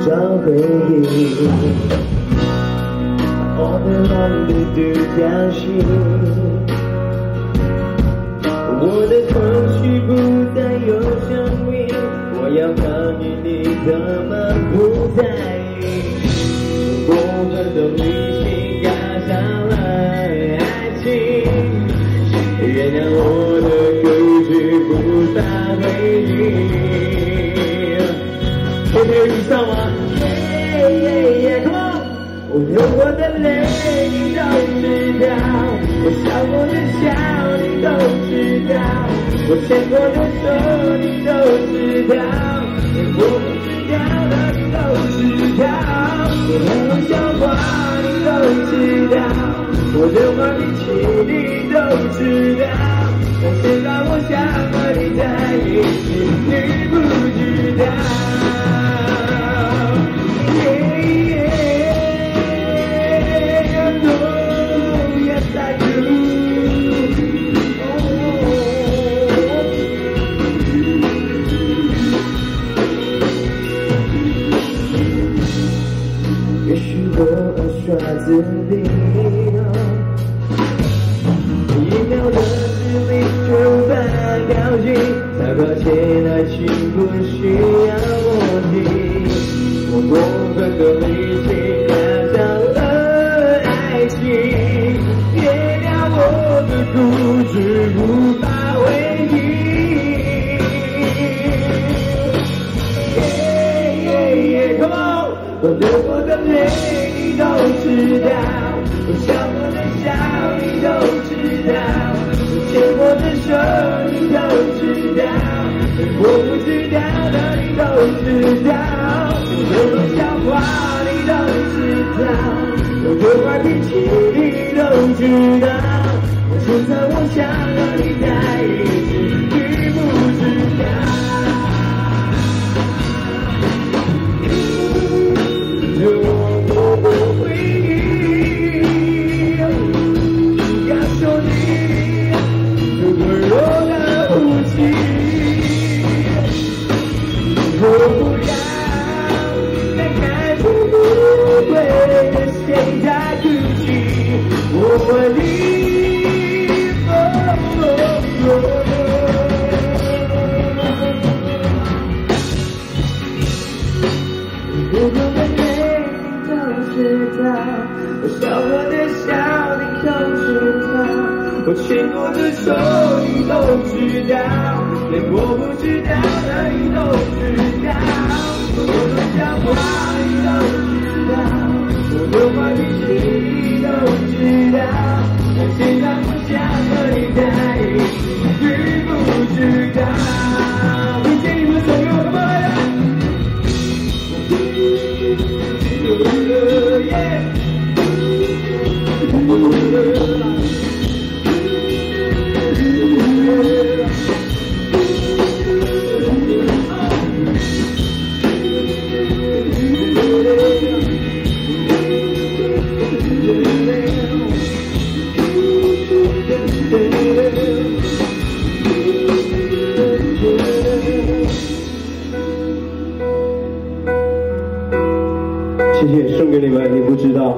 找回忆。On and on的独角戏，我的头绪不再有生命，我要抗议你怎么不在意？过分的理性加上了爱情，原谅我的固执不发回应。今天遇上吗？耶 ，Come on！ 我流过的泪你都知道，我笑过的笑你都知道，我牵过的手你都知道，连我不知道的你都知道，我很多笑话你都知道，我的坏脾气你都知道，但现在我想和你在一起，你不知道。也许我耍自闭，一秒的距离就犯掉心，才发现爱情不需要默契。我过分的理性加上了爱情，原谅我的固执无法回应。Come on！ 我流过的泪你都知道，我笑过的笑你都知道，我牵过的手你都知道，我不知道的你都知道，我的笑话你都知道，我的坏脾气你都知道，现在我想和你在一起，你不知道。我不回应，感受你最温柔的呼吸。我不要再看出不对的现在自己，我会离。我笑过的笑你都知道，我牵过的手你都知道，连我不知道的你都知道，我的笑话你都知道，我的坏脾气你都知道，但现在我想和你在一起，你不知道。并且你们所有的爱。谢谢，送给你们，你不知道。